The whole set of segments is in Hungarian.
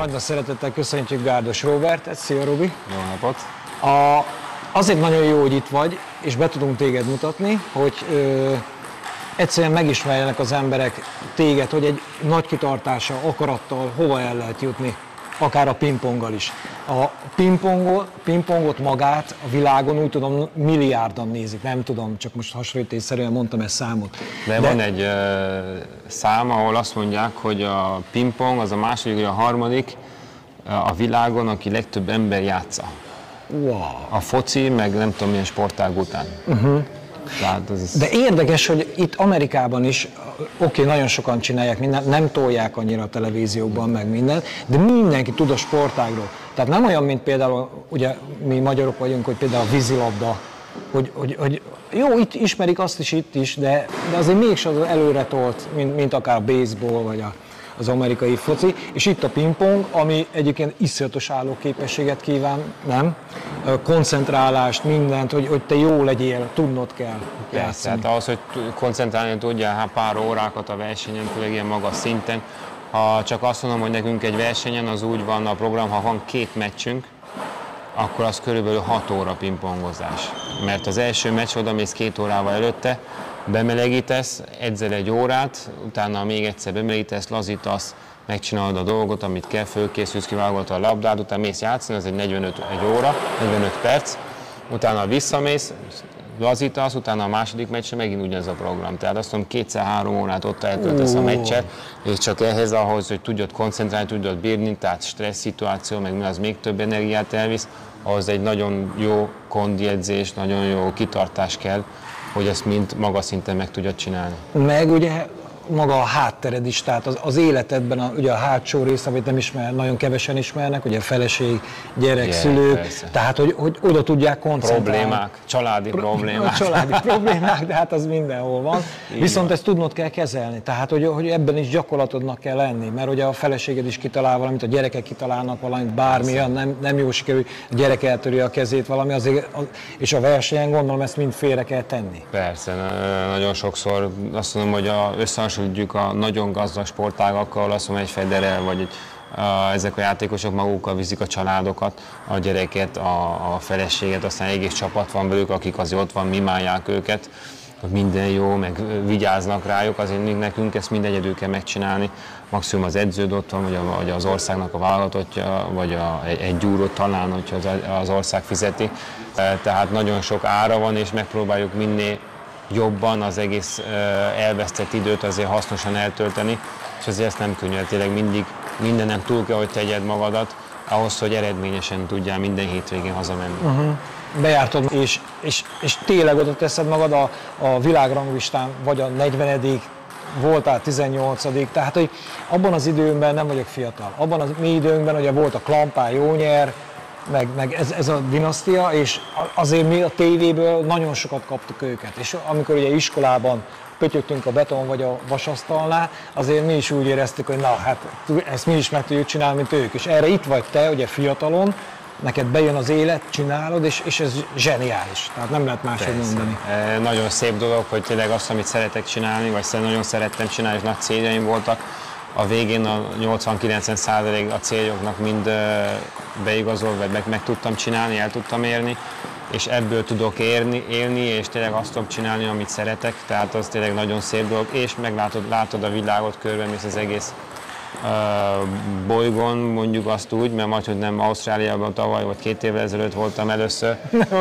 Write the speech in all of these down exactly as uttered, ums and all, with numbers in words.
Nagy szeretettel köszöntjük Gardos Robertet. Szia, Robi! Jó napot! A, azért nagyon jó, hogy itt vagy, és be tudunk téged mutatni, hogy ö, egyszerűen megismerjenek az emberek téged, hogy egy nagy kitartással, akarattal hova el lehet jutni, akár a pingponggal is. A pingpongot, pingpongot magát a világon úgy tudom milliárdan nézik, nem tudom, csak most hasonlítésszerűen mondtam ezt számot. De, De van egy uh, szám, ahol azt mondják, hogy a pingpong az a második, vagy a harmadik uh, a világon, aki legtöbb ember játsza. Wow. A foci, meg nem tudom milyen sportág után. Uh-huh. Tehát ez De érdekes, hogy itt Amerikában is, oké, okay, nagyon sokan csinálják mindent, nem tolják annyira a televíziókban meg mindent, de mindenki tud a sportágról. Tehát nem olyan, mint például, ugye mi magyarok vagyunk, hogy például a vízilabda, hogy, hogy, hogy jó, itt ismerik azt is itt is, de, de azért mégsem az előre tolt, mint, mint akár a baseball vagy a, az amerikai foci, és itt a pingpong, ami egyébként iszonyatos állóképességet kíván, nem? Koncentrálást, mindent, hogy, hogy te jó legyél, tudnod kell Persze, hát ahhoz, hogy koncentrálni tudjál pár órákat a versenyen, főleg ilyen magas szinten. Ha csak azt mondom, hogy nekünk egy versenyen az úgy van a program, ha van két meccsünk, akkor az körülbelül hat óra pingpongozás. Mert az első meccs oda mész két órával előtte, bemelegítesz, edzel egy órát, utána még egyszer bemelegítesz, lazítasz, megcsinálod a dolgot, amit kell, fölkészülsz, kivágod a labdát, utána mész játszani, az egy negyvenöt egy óra, negyvenöt perc, utána visszamész, lazítasz, utána a második meccsre megint ugyanez a program. Tehát azt mondom, kétszer-három órát ott eltöltesz a meccset, és csak ehhez ahhoz, hogy tudjad koncentrálni, tudjad bírni, tehát stressz szituáció, meg mi az még több energiát elvisz, ahhoz egy nagyon jó kondiedzés, nagyon jó kitartás kell, hogy ezt mind magas szinten meg tudjad csinálni. Meg ugye maga a háttered is, tehát az, az életedben a, ugye a hátsó rész, amit nem ismer, nagyon kevesen ismernek, ugye a feleség, gyerek, yeah, szülők, persze. Tehát hogy, hogy oda tudják koncentrálni. Problémák, családi Pro, problémák. A családi problémák, de hát az mindenhol van. Így Viszont van. Ezt tudnod kell kezelni, tehát hogy, hogy ebben is gyakorlatodnak kell lenni, mert ugye a feleséged is kitalál valamit, a gyerekek kitalálnak valamit, bármilyen, nem, nem jó sikerül, a gyerek eltöri a kezét valami, azért, és a versenyen gondolom ezt mind félre kell tenni. Persze, nagyon sokszor azt mondom, hogy a összehasonlítjuk a nagyon gazdag sportágakkal, azt mondom, egy Federer vagy egy, a, ezek a játékosok magukkal viszik a családokat, a gyereket, a, a feleséget, aztán egész csapat van velük, akik azért ott van, mimálják őket, hogy minden jó, meg vigyáznak rájuk, azért nekünk ezt mind egyedül kell megcsinálni. Maximum az edződ ott van, vagy, a, vagy az országnak a válogatottja, vagy a, egy gyúrot talán, hogyha az, az ország fizeti. Tehát nagyon sok ára van, és megpróbáljuk minél jobban az egész elvesztett időt azért hasznosan eltölteni, és azért ezt nem könnyű, tényleg mindig mindenem túl kell, hogy tegyed magadat, ahhoz, hogy eredményesen tudjál minden hétvégén hazamenni. Uh-huh. Bejártad, és, és, és tényleg oda teszed magad a, a világranglistán, vagy a negyvenedik, voltál tizennyolcadik, tehát hogy abban az időmben nem vagyok fiatal. Abban az mi időnkben ugye volt a Klampár, Jónyer, meg, meg ez, ez a dinasztia, és azért mi a tévéből nagyon sokat kaptuk őket. És amikor ugye iskolában pötyögtünk a beton vagy a vasasztalnál, azért mi is úgy éreztük, hogy na hát ezt mi is meg tudjuk csinálni, mint ők. És erre itt vagy te, ugye fiatalon, neked bejön az élet, csinálod, és, és ez zseniális. Tehát nem lehet máshogy mondani. E, nagyon szép dolog, hogy tényleg azt, amit szeretek csinálni, vagy nagyon szerettem csinálni, és nagy céljaim voltak. A végén a nyolcvan-kilencven százalék a céljoknak mind beigazolva, vagy meg, meg tudtam csinálni, el tudtam érni, és ebből tudok érni, élni, és tényleg azt tudom csinálni, amit szeretek, tehát az tényleg nagyon szép dolog, és meglátod látod a világot, körbemész az egész uh, bolygón, mondjuk azt úgy, mert majd, hogy nem Ausztráliában tavaly, vagy két évvel ezelőtt voltam először,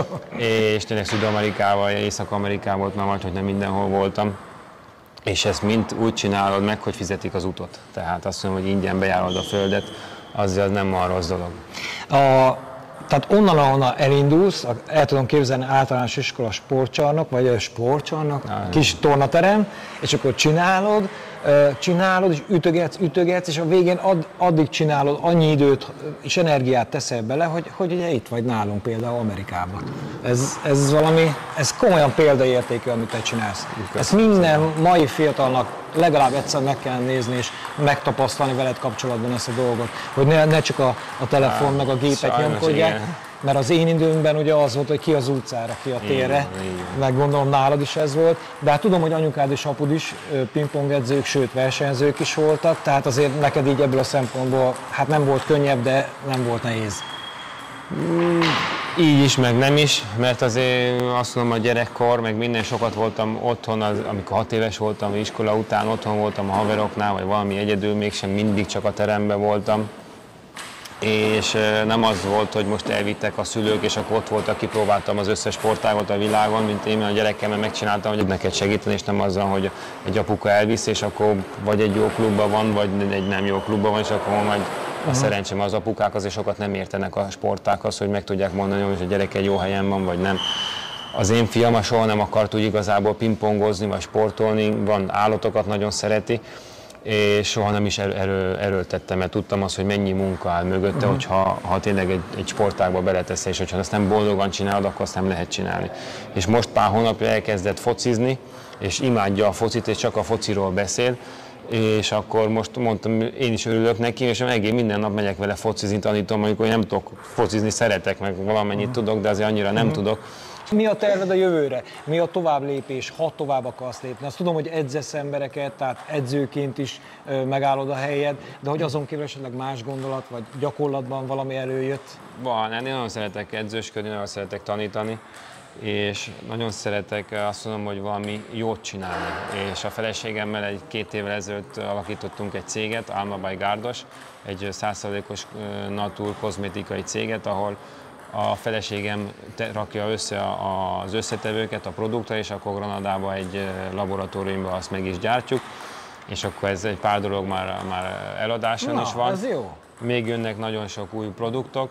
és tényleg Szud-Amerikával, Észak-Amerikában, mert majd, hogy nem mindenhol voltam. És ezt mind úgy csinálod meg, hogy fizetik az utat. Tehát azt mondom, hogy ingyen bejárod a földet, az, az nem olyan rossz dolog. A, tehát onnan, ahonnan elindulsz, el tudom képzelni általános iskola sportcsarnok, vagy a sportcsarnok, ah, kis tornaterem, és akkor csinálod, csinálod, és ütögetsz, ütögetsz, és a végén ad, addig csinálod, annyi időt és energiát teszel bele, hogy, hogy ugye itt vagy nálunk például Amerikában. Ez, ez valami, ez komolyan példaértékű, amit te csinálsz. Ezt minden mai fiatalnak legalább egyszer meg kell nézni, és megtapasztalni veled kapcsolatban ezt a dolgot, hogy ne, ne csak a, a telefon meg a gépek nyomkodják. Mert az én időmben ugye az volt, hogy ki az utcára, ki a térre, meg gondolom nálad is ez volt, de hát tudom, hogy anyukád és apud is pingpongedzők, sőt versenyzők is voltak, tehát azért neked így ebből a szempontból, hát nem volt könnyebb, de nem volt nehéz. Mm, így is, meg nem is, mert azért azt mondom, a gyerekkor, meg minden sokat voltam otthon, az, amikor hat éves voltam, iskola után otthon voltam a haveroknál, vagy valami egyedül, mégsem mindig csak a teremben voltam. És nem az volt, hogy most elvittek a szülők, és akkor ott voltak, kipróbáltam az összes sportágot a világon, mint én a gyerekemmel megcsináltam, hogy neked segíteni, és nem azzal, hogy egy apuka elvisz, és akkor vagy egy jó klubban van, vagy egy nem jó klubban van, és akkor majd a uh-huh. szerencsém az apukák azért sokat nem értenek a sportákhoz, hogy meg tudják mondani, hogy a gyerek egy jó helyen van, vagy nem. Az én fiam soha nem akart úgy igazából pingpongozni, vagy sportolni, van állatokat, nagyon szereti, és soha nem is erő, erőltettem, mert tudtam azt, hogy mennyi munka áll mögötte, uh-huh. hogyha ha tényleg egy, egy sportágba beletesz, és hogyha ezt nem boldogan csinálod, akkor azt nem lehet csinálni. És most pár hónapja elkezdett focizni, és imádja a focit, és csak a fociról beszél, és akkor most mondtam, én is örülök neki, és egész minden nap megyek vele focizni, tanítom, amikor nem tudok focizni, szeretek, meg valamennyit uh-huh. tudok, de azért annyira nem uh-huh. tudok. Mi a terved a jövőre? Mi a továbblépés, ha tovább akarsz lépni? Azt tudom, hogy edzesz embereket, tehát edzőként is ö, megállod a helyed, de hogy azon kívül esetleg más gondolat, vagy gyakorlatban valami előjött? Van, én nagyon szeretek edzősködni, nagyon szeretek tanítani, és nagyon szeretek azt mondom, hogy valami jót csinálni. És a feleségemmel egy két évvel ezelőtt alakítottunk egy céget, Alma by Gardos, egy száz százalékos natur kozmetikai céget, ahol a feleségem rakja össze az összetevőket a produktra, és akkor Granadába egy laboratóriumban azt meg is gyártjuk, és akkor ez egy pár dolog már, már eladáson Na, is van. Ez jó. Még jönnek nagyon sok új produktok,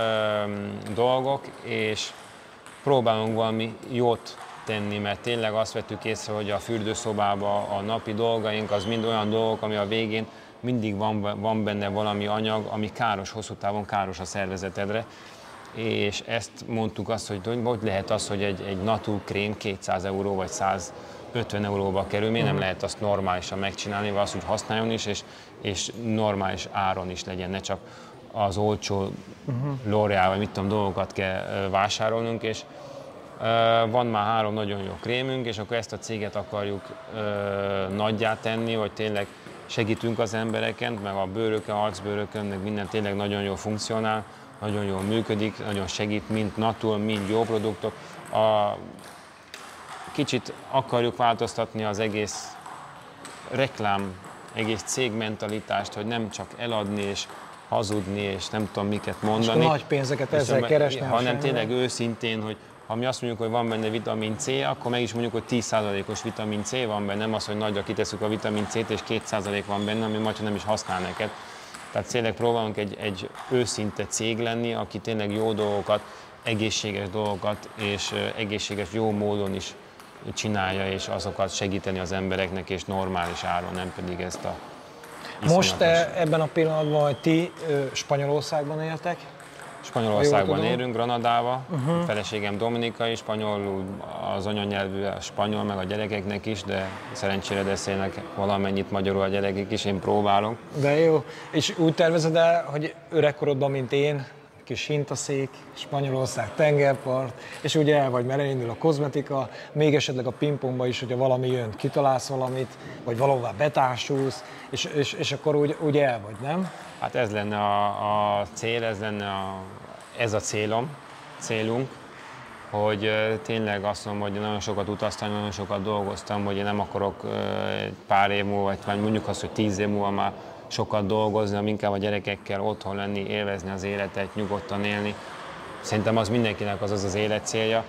dolgok, és próbálunk valami jót tenni, mert tényleg azt vettük észre, hogy a fürdőszobában a napi dolgaink az mind olyan dolgok, ami a végén mindig van, van benne valami anyag, ami káros, hosszú távon káros a szervezetedre. És ezt mondtuk azt, hogy hogy lehet az, hogy egy, egy naturkrém kétszáz euró vagy százötven euróba kerül, miért nem lehet azt normálisan megcsinálni, vagy azt úgy használjon is, és, és normális áron is legyen, ne csak az olcsó uh-huh. L'Oreal, vagy mit tudom, dolgokat kell vásárolnunk, és uh, van már három nagyon jó krémünk, és akkor ezt a céget akarjuk uh, nagyjá tenni, hogy tényleg segítünk az embereken, meg a bőrökön, arcbőrökön, meg minden tényleg nagyon jól funkcionál, nagyon jól működik, nagyon segít, mind natur, mind jó produktok. A, kicsit akarjuk változtatni az egész reklám, egész cégmentalitást, hogy nem csak eladni és hazudni, és nem tudom miket mondani. És nagy pénzeket ezzel keresni. Hanem tényleg őszintén, hogy ha mi azt mondjuk, hogy van benne vitamin C, akkor meg is mondjuk, hogy tíz százalékos vitamin C van benne, nem az, hogy nagyra kitesszük a vitamin C-t, és két százalék van benne, ami majd nem is használ neked. Tehát tényleg próbálunk egy, egy őszinte cég lenni, aki tényleg jó dolgokat, egészséges dolgokat és egészséges jó módon is csinálja, és azokat segíteni az embereknek, és normális áron, nem pedig ezt a iszonyatos. Most te ebben a pillanatban, hogy ti Spanyolországban éltek? Spanyolországban élünk, Granadába, uh-huh. Feleségem dominikai, spanyolul az anyanyelvű a spanyol, meg a gyerekeknek is, de szerencsére beszélnek valamennyit magyarul a gyerekek is, én próbálok. De jó, és úgy tervezed el, hogy öregkorodban, mint én, kis hintaszék, Spanyolország tengerpart, és ugye el vagy, mert elindul a kozmetika, még esetleg a pingpongba is, hogyha valami jön, kitalálsz valamit, vagy valahová betársulsz, és, és, és akkor úgy, úgy el vagy, nem? Hát ez lenne a, a cél, ez lenne a, ez a célom, célunk, hogy tényleg azt mondom, hogy nagyon sokat utaztam, nagyon sokat dolgoztam, hogy én nem akarok egy pár év múlva, vagy mondjuk azt, hogy tíz év múlva már sokat dolgozni, hanem inkább a gyerekekkel otthon lenni, élvezni az életet, nyugodtan élni. Szerintem az mindenkinek az az, az élet célja,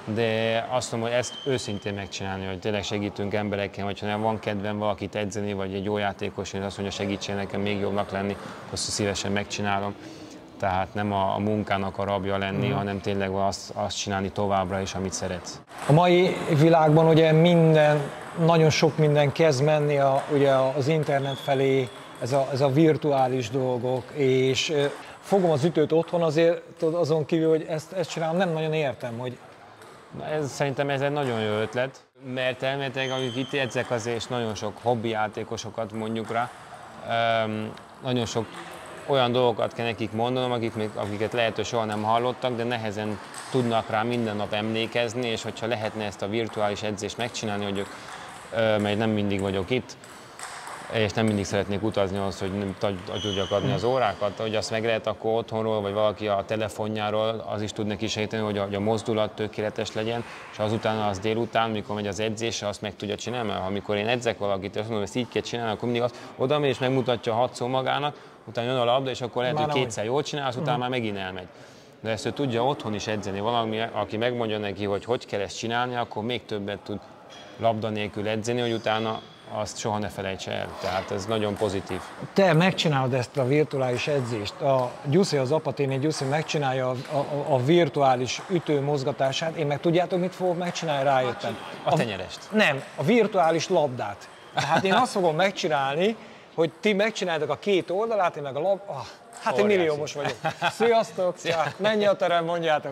de azt mondom, hogy ezt őszintén megcsinálni, hogy tényleg segítünk emberekkel, hogyha van kedvem valakit edzeni, vagy egy jó játékos, és azt mondja, segítsen nekem még jobbnak lenni, akkor szívesen megcsinálom. Tehát nem a, a munkának a rabja lenni, mm. hanem tényleg azt, azt csinálni továbbra is, amit szeretsz. A mai világban ugye minden, nagyon sok minden kezd menni a, ugye az internet felé, ez a, ez a virtuális dolgok, és fogom az ütőt otthon azért, azon kívül, hogy ezt, ezt csinálom, nem nagyon értem, hogy... Na ez, szerintem ez egy nagyon jó ötlet, mert elméletileg, amik itt edzek azért, és nagyon sok hobbi játékosokat mondjuk rá, um, nagyon sok olyan dolgokat kell nekik mondanom, akik még, akiket lehet, hogy soha nem hallottak, de nehezen tudnak rá minden nap emlékezni, és hogyha lehetne ezt a virtuális edzést megcsinálni, hogy ők, mert nem mindig vagyok itt, és nem mindig szeretnék utazni ahhoz, hogy nem tudjak adni az órákat, hogy azt meg lehet akkor otthonról, vagy valaki a telefonjáról, az is tud neki segíteni, hogy a, hogy a mozdulat tökéletes legyen, és azután az délután, mikor megy az edzésre, azt meg tudja csinálni, mert amikor én edzek valakit, és azt mondom, hogy ezt így kell csinálni, akkor mindig az oda megy és megmutatja hatszor magának, utána jön a labda, és akkor lehet, hogy kétszer jól csinál, az utána már megint elmegy. De ezt ő tudja otthon is edzeni. Valami, aki megmondja neki, hogy hogy kell ezt csinálni, akkor még többet tud labda nélkül edzeni, hogy utána azt soha ne felejtse el. Tehát ez nagyon pozitív. Te megcsinálod ezt a virtuális edzést. A Gyuszi, az Apatini Gyuszi megcsinálja a, a, a virtuális ütő mozgatását. Én meg tudjátok, mit fogok megcsinálni? Rájöttem. A, a tenyerest. Nem, a virtuális labdát. Tehát én azt fogom megcsinálni, hogy ti megcsináljátok a két oldalát, én meg a lab... Oh, hát én milliómos vagyok. Sziasztok! Szia. Menj a terem, mondjátok!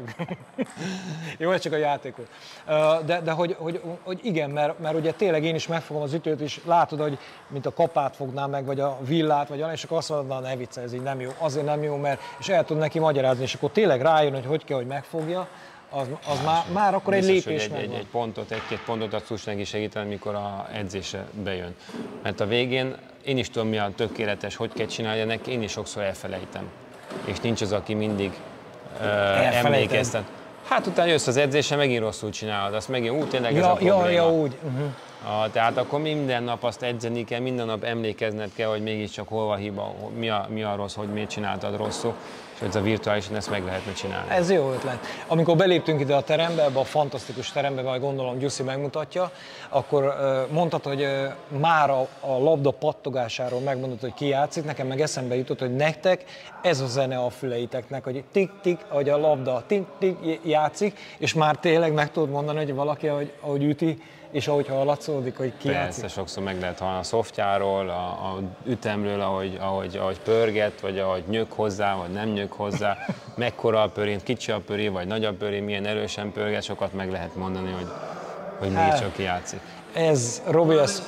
Jó, ez csak a játékot. De, de hogy, hogy, hogy igen, mert, mert ugye tényleg én is megfogom az ütőt, és látod, hogy mint a kapát fognám meg, vagy a villát, vagy olyan, és akkor azt mondod, na ne vicce, ez így nem jó. Azért nem jó, mert és el tud neki magyarázni, és akkor tényleg rájön, hogy hogy kell, hogy megfogja, az, az már, már akkor egy biztos, lépés egy, megvan. egy, egy pontot, egy-két pontot azt tudsz neki segíteni, mikor a edzése bejön. Mert a végén én is tudom, mi a tökéletes, hogy kell csinálni, ennek én is sokszor elfelejtem. És nincs az, aki mindig uh, emlékeztet. Hát utána jössz az edzésre, megint rosszul csinálod, azt megint, ú, tényleg ez ja, a probléma. Ja, ja, úgy. Uh-huh. A, tehát akkor minden nap azt edzeni kell, minden nap emlékezned kell, hogy mégiscsak hol van hiba, mi a, mi a rossz, hogy miért csináltad rosszul, és ez a virtuálisan ezt meg lehetne csinálni. Ez jó ötlet. Amikor beléptünk ide a terembe, ebbe a fantasztikus terembe, majd gondolom Gyuszi megmutatja, akkor mondtad, hogy már a, a labda pattogásáról megmondod, hogy ki játszik, nekem meg eszembe jutott, hogy nektek ez a zene a füleiteknek, hogy tik-tik, ahogy a labda tik-tik játszik, és már tényleg meg tudod mondani, hogy valaki, ahogy, ahogy üti, és ahogy hallatszódik, hogy ki Persze, játszik. sokszor meg lehet hallani a szoftjáról, a, a ütemről, ahogy, ahogy, ahogy pörget, vagy ahogy nyög hozzá, vagy nem nyög hozzá, mekkora a pöré, kicsi a pöré, vagy nagy a pöré, milyen erősen pörget, sokat meg lehet mondani, hogy, hogy miért csak ki játszik. Ez, Robi, ez...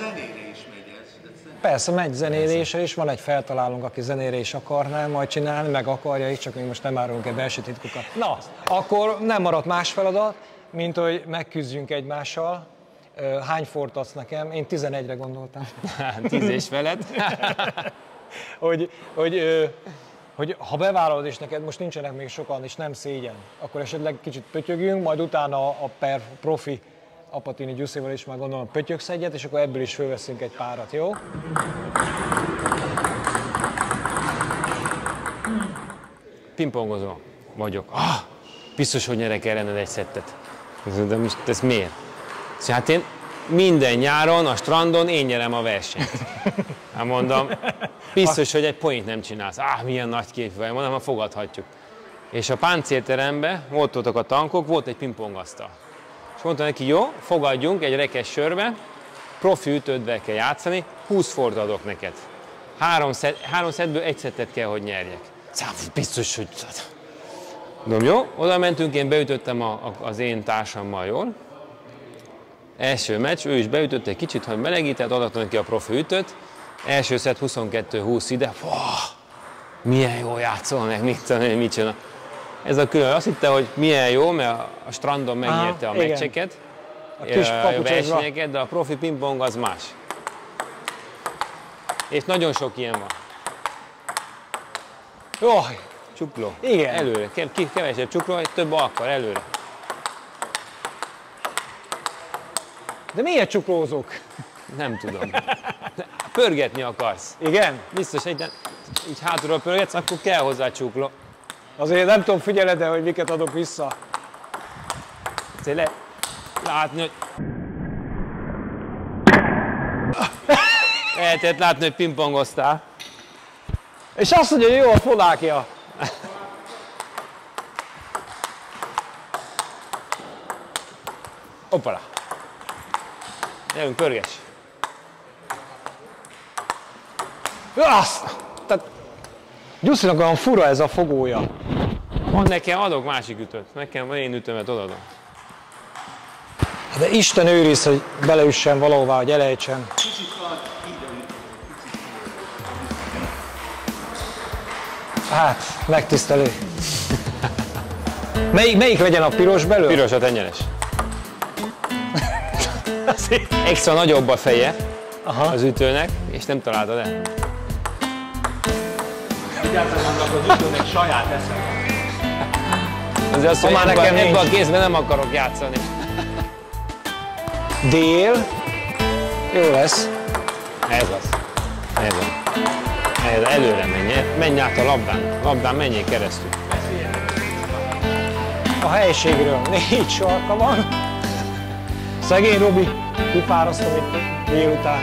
Persze, megy zenélésre is, van egy feltalálónk, aki zenére is akarná majd csinálni, meg akarja is, csak még most nem árulunk egy belső titkokat. Na, akkor nem maradt más feladat, mint hogy megküzdjünk egymással. Hány fort adsz nekem? Én tizenegyre gondoltam. Tíz és felett. hogy, hogy, hogy ha bevállalod, és neked most nincsenek még sokan, és nem szégyen, akkor esetleg kicsit pötyögjünk, majd utána a per profi Apatini Gyuszival is már gondolom pötyögsz egyet, és akkor ebből is fölveszünk egy párat, jó? Pingpongozó vagyok. Ah, biztos, hogy nyerek ellened egy szettet. De most ez miért? Hát én minden nyáron a strandon én nyerem a versenyt. Hát mondom, biztos, hogy egy point nem csinálsz. Ah, milyen nagy képű vagy, mondom, fogadhatjuk. És a páncélteremben volt ott a tankok, volt egy pingpongasztal. És mondta neki, jó, fogadjunk egy rekesz sörbe, profi ütődvel kell játszani, húsz fort adok neked. Három, szed, három szettből egy szettet kell, hogy nyerjek. Biztos, hogy... Mondom, jó, oda mentünk, én beütöttem a, a, az én társammal jól. Első meccs, ő is beütött egy kicsit, hogy melegített, adott neki a profi ütőt. Első szett huszonkettő húsz ide. Fó, milyen jó játszol meg, mit tudom, mit csinál. Ez a külön, azt hitte, hogy milyen jó, mert a strandon megnyerte a igen. meccseket, a kis a versenyeket, de a profi pingpong az más. És nagyon sok ilyen van. Jaj! Csukló. Igen. Előre, kevesebb csukló, több alkal, előre. De miért csuklózok? Nem tudom. De pörgetni akarsz. Igen? Biztos, hogy így hátulról pörgetsz, akkor kell hozzá csukló. Azért nem tudom, figyeled el, hogy miket adok vissza. Azért le, látni, hogy... Lehetett látni, hogy pingpongoztál. És azt mondja, hogy jó a fodákja. Hoppala. Gyerünk, pörges. Azt! Tehát Gyuszinak olyan fura ez a fogója. Van nekem, adok másik ütőt. Nekem én ütömet odadom. De Isten őriz, hogy beleüssen valahová, hogy elejtsen. Hát, megtisztelő. Melyik, melyik legyen a piros belőle? Piros a tenyeres. Extra nagyobb a feje. Aha. Az ütőnek, és nem találtad el. Vigyázzak annak az ütőnek saját eszem. Azért azt, hogy ebben ebbe a kézben nem akarok játszani. Dél. Jó lesz. Ez az. Ez az. Ez előre menj. Menj át a labdán. Labdán menjél keresztül. A helységről négy sarka van. Szegény Robi, kifárasztom itt délután.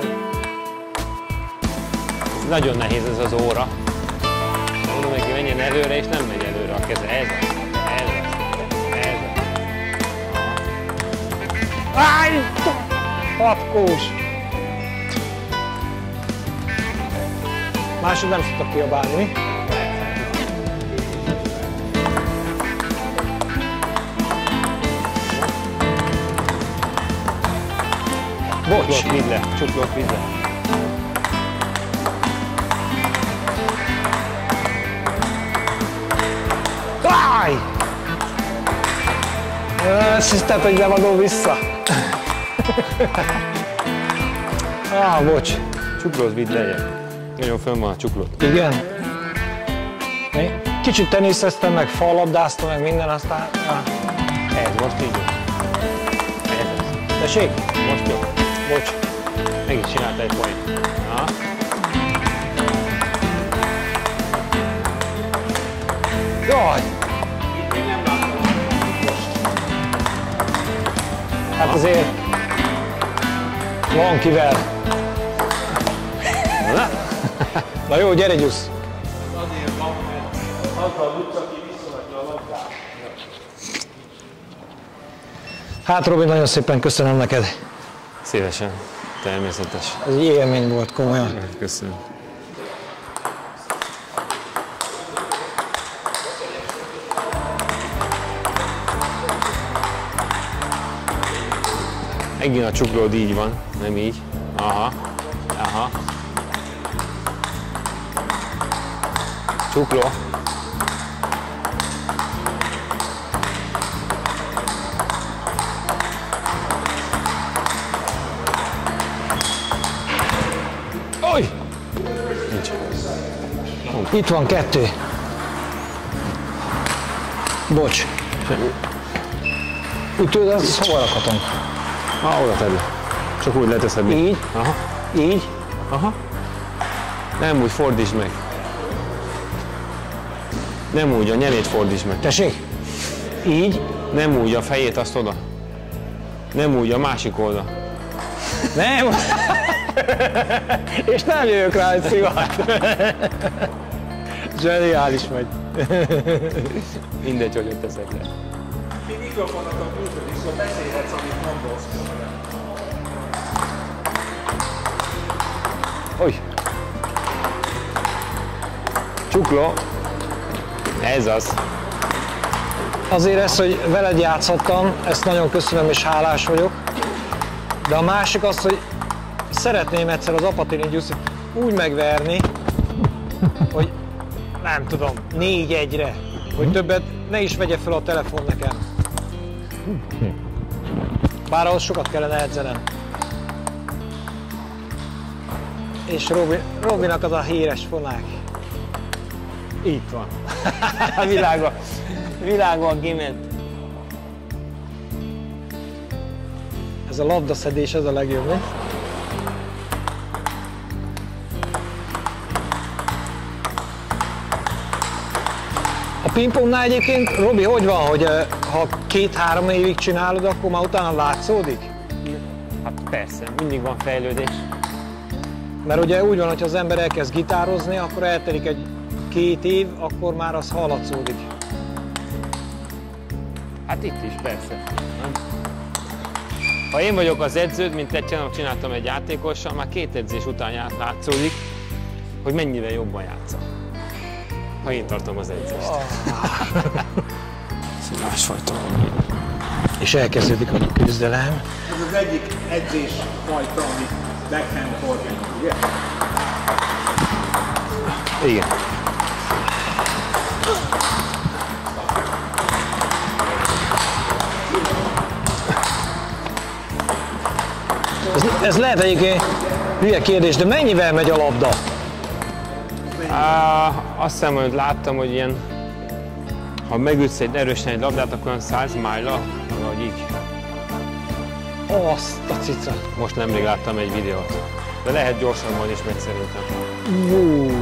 Nagyon nehéz ez az óra. Mondom neki, menjen előre, és nem megy előre a keze. Ez az. Ez az. Ez az. Áj! Patkós! Másod nem szoktak kiabálni, mi? Bocs! Csuklót vidd le, csuklót vidd le. Áj! Azt hiszem, hogy nem adom vissza. Ah, bocs. Csuklót vidd le. Nagyon fönn van a csuklót. Igen. Kicsit teniszeztem, meg fallabdáztam, meg minden, aztán... Ah. Ez most így jó. Ez az. Tessék? Most jó. Bocs. Meg is csinálta egy point. Na. Jaj! Hát azért van kivel. Na? Na jó, gyere Gyusz! Azért van, mert azzal tudsz, aki visszaadja a labdát. Hát Robi, nagyon szépen köszönöm neked. Szívesen. Természetes. Ez egy élmény volt, komolyan. Köszönöm. Megint a csuklód így van, nem így. Aha. Aha. Csukló. Oj! Nincs. Itt van kettő. Bocs. Ütőd, azt hova rakhatom? Ah, oda tedd le. Csak úgy leteszed. Így? Aha. Így? Aha. Nem úgy, fordítsd meg. Nem úgy, a nyelét fordítsd meg. Tessék? Így? Nem úgy, a fejét azt oda. Nem úgy, a másik oldal. Nem? És nem jövök rá, hogy szivat. Zseniális vagy. Mindegy, hogy ott teszed le. Mi mikrofonokat működik, szóval beszélhetsz, amit gondolsz. Hogy? Csukló. Ez az. Azért ezt, hogy veled játszhattam, ezt nagyon köszönöm és hálás vagyok. De a másik az, hogy szeretném egyszer az Apatini Gyuszit úgy megverni, hogy nem tudom, négy egyre, hogy többet ne is vegye fel a telefon nekem. Bár ahhoz sokat kellene edzenem. És Robi, Robinak az a híres fonák. Itt van. A világban, világban kiment. Ez a labdaszedés, ez a legjobb, ne? A pingpongnál egyébként, Robi, hogy van, hogy ha két-három évig csinálod, akkor már utána látszódik? Hát persze, mindig van fejlődés. Mert ugye úgy van, hogy az ember elkezd gitározni, akkor eltelik egy két év, akkor már az hallatszódik. Hát itt is, persze. Ha én vagyok az edződ, mint egy csináltam egy játékossal, már két edzés után látszódik, hogy mennyire jobban játsza. Ha én tartom az edzést. Oh. Másfajta. És elkezdődik a küzdelem. Ez az egyik edzés fajta, amit backhand forehand, ugye? Igen. Ez, ez lehet egyébként hülye kérdés, de mennyivel megy a labda? Á, azt hiszem, hogy láttam, hogy ilyen, ha megütsz egy erősen egy labdát, akkor olyan száz májla, vagy így. Azt a cica. Most nemrég láttam egy videót. De lehet gyorsabban is megy szerintem. Uh.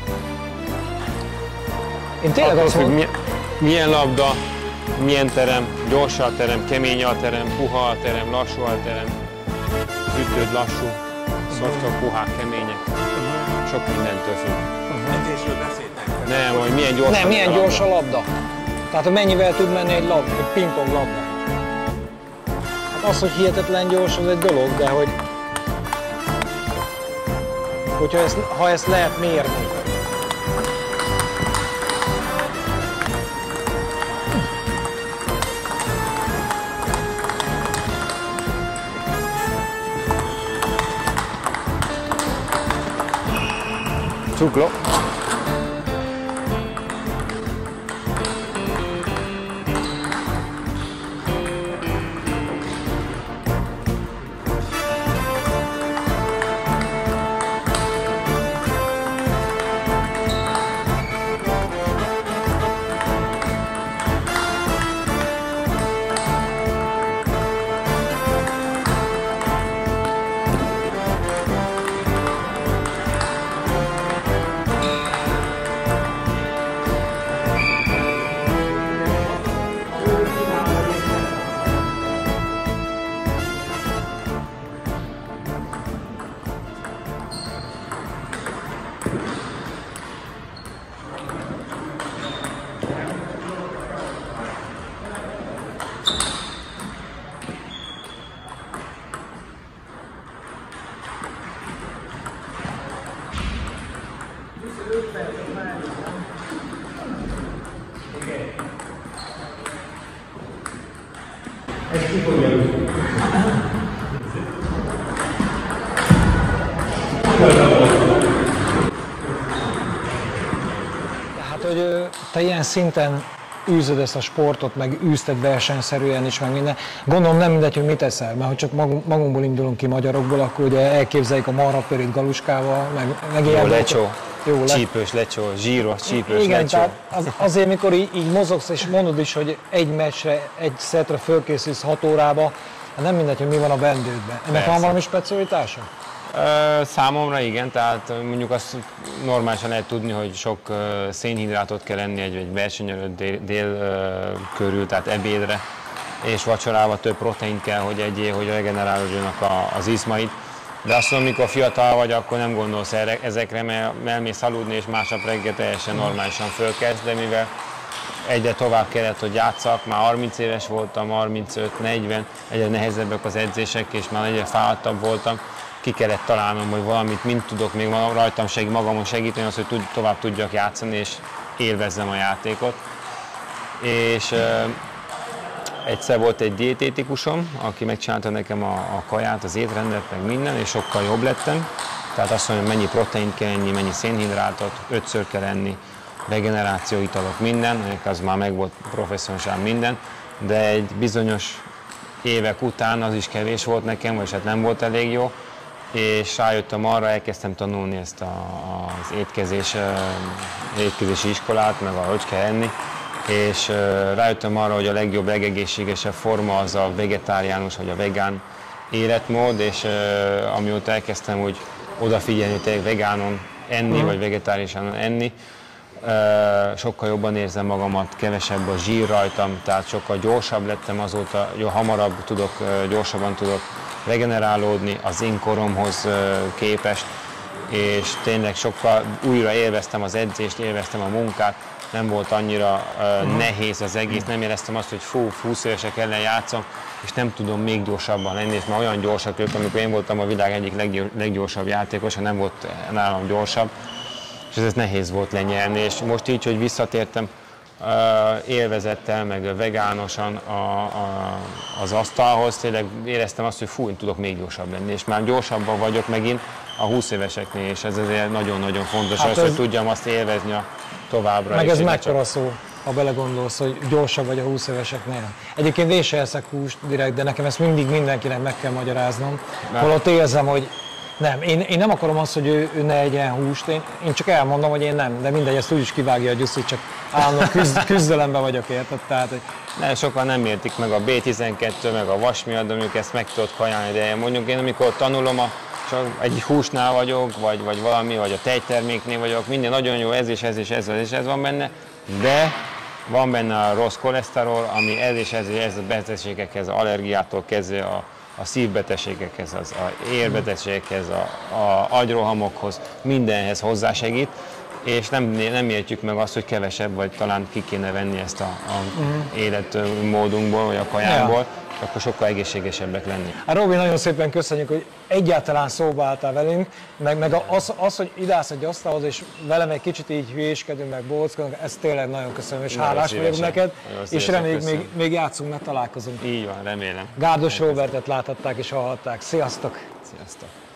Én tényleg Attól azt függ, mondom, milyen, milyen labda, milyen terem, gyors a terem, kemény a terem, puha a terem, lassú a terem, ütőd lassú, szoftok, puhák, kemények. Sok mindentől függ. Edzésről beszéltek. Nem, hogy milyen gyors nem, a milyen labda. gyors a labda. Tehát, hogy mennyivel tud menni egy labda, egy pingpong labda. Hát az, hogy hihetetlen gyors, az egy dolog, de hogy hogyha ezt, ha ezt lehet mérni. Cuklo. Tehát, hogy ö, te ilyen szinten űzöd ezt a sportot, meg űzted versenyszerűen is, meg minden. Gondolom nem mindegy, hogy mit eszel, mert ha csak magunk, magunkból indulunk ki magyarokból, akkor ugye elképzeljük a marhapörit galuskával, meg, meg Jó ilyen lecsó, Jó, le... csípős lecsó, zsíros, csípős Igen, lecsó. tehát az, azért, mikor így, így mozogsz, és mondod is, hogy egy meccsre, egy szetre fölkészülsz hat órába, nem mindegy, hogy mi van a bendődben. Ennek Persze. van valami specialitása? Ö, Számomra igen, tehát mondjuk azt normálisan lehet tudni, hogy sok ö, szénhidrátot kell enni egy, egy verseny előtt dél, dél ö, körül, tehát ebédre, és vacsorába több protein kell, hogy egyél, hogy regenerálódjanak a, az izmaid. De azt mondom, amikor fiatal vagy, akkor nem gondolsz erre, ezekre, mert elmész aludni, és másnap reggel teljesen normálisan fölkezd, de mivel egyre tovább kellett, hogy játszak, már harminc éves voltam, harmincöt, negyven, egyre nehezebbek az edzések, és már egyre fáradtabb voltam, ki kellett találnom, hogy valamit mind tudok még rajtam segít, magamon segíteni, az, hogy tud, tovább tudjak játszani, és élvezzem a játékot. És uh, egyszer volt egy diététikusom, aki megcsinálta nekem a, a kaját, az étrendet, meg minden, és sokkal jobb lettem. Tehát azt mondja, hogy mennyi proteint kell enni, mennyi szénhidrátot, ötször kell enni, regeneráció, italok, minden, az már meg volt professzionálisan minden, de egy bizonyos évek után az is kevés volt nekem, vagy hát nem volt elég jó, és rájöttem arra, elkezdtem tanulni ezt a, az étkezés, étkezési iskolát, meg a hogy kell enni, és rájöttem arra, hogy a legjobb, legegészségesebb forma az a vegetáriánus, vagy a vegán életmód, és amióta elkezdtem úgy odafigyelni, hogy tényleg vegánon enni, mm. vagy vegetáriánon enni, sokkal jobban érzem magamat, kevesebb a zsír rajtam, tehát sokkal gyorsabb lettem azóta, jó, hamarabb tudok, gyorsabban tudok regenerálódni az én koromhoz képest, és tényleg sokkal újra élveztem az edzést, élveztem a munkát, nem volt annyira uh, nehéz az egész, nem éreztem azt, hogy fú, húsz évesek ellen játszom, és nem tudom még gyorsabban lenni, és már olyan gyorsak ők, amikor én voltam a világ egyik leggyorsabb játékos, ha nem volt nálam gyorsabb, és ez nehéz volt lenyelni, és most így, hogy visszatértem uh, élvezettel, meg vegánosan a, a, az asztalhoz, tényleg éreztem azt, hogy fú, én tudok még gyorsabb lenni, és már gyorsabban vagyok megint a húsz éveseknél, és ez azért nagyon-nagyon fontos, hát az, ez... hogy tudjam azt élvezni a továbbra meg is. ez mekkora szó. ha belegondolsz, hogy gyorsabb vagy a húsz éveseknél. Egyébként én sem eszek húst direkt, de nekem ezt mindig mindenkinek meg kell magyaráznom. Holott érzem, hogy nem, én, én nem akarom azt, hogy ő, ő ne egyen húst, én, én csak elmondom, hogy én nem, de mindegy, ezt úgyis kivágja a gyuszit, csak állandóan küzd, küzdelemben vagyok, érted? Tehát, hogy... Ne, sokan nem értik meg a bé tizenkettő, meg a vas miatt, de mondjuk ezt meg tudod kajálni, de mondjuk én amikor tanulom, a, csak egy húsnál vagyok, vagy, vagy valami, vagy a tejterméknél vagyok, minden nagyon jó, ez és ez és ez, és ez van benne, de van benne a rossz koleszterol, ami ez és ez és ez a betegségekhez, az allergiától kezdve a a szívbetegségekhez, az a érbetegségekhez, a, a agyrohamokhoz, mindenhez hozzásegít, és nem, nem értjük meg azt, hogy kevesebb, vagy talán ki kéne venni ezt a, a uh-huh. életmódunkból, vagy a kajánkból, ja. és akkor sokkal egészségesebbek lenni. Hát Robi, nagyon szépen köszönjük, hogy egyáltalán szóba álltál velünk, meg, meg az, az, hogy ideállsz egy asztalhoz, és velem egy kicsit így hülyéskedünk, meg bóckodunk, ezt tényleg nagyon köszönöm, és nagyon hálás vagyok neked, és reméljük még, még játszunk, mert találkozunk. Így van, remélem. Gardos Robertet láthatták és hallhatták. Sziasztok! Sziasztok!